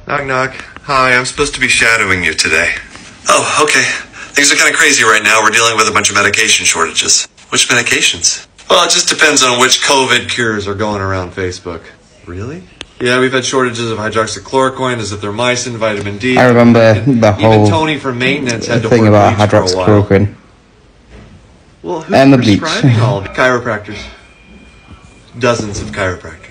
Knock, knock. Hi, I'm supposed to be shadowing you today. Oh, okay. Things are kind of crazy right now. We're dealing with a bunch of medication shortages. Which medications? Well, it just depends on which COVID cures are going around Facebook. Really? Yeah, we've had shortages of hydroxychloroquine, azithromycin, vitamin D. I remember the whole Even Tony from maintenance had to thing order about bleach for a while. hydroxychloroquine. Well, who's And the bleach. prescribing all of it? Chiropractors. Dozens of chiropractors.